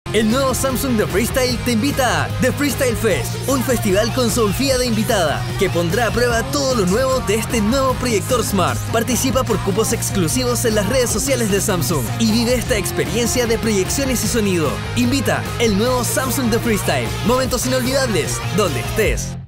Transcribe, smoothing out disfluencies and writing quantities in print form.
El nuevo Samsung de Freestyle te invita a The Freestyle Fest, un festival con Sofía de invitada, que pondrá a prueba todo lo nuevo de este nuevo proyector Smart. Participa por cupos exclusivos en las redes sociales de Samsung y vive esta experiencia de proyecciones y sonido. Invita el nuevo Samsung de Freestyle. Momentos inolvidables, donde estés.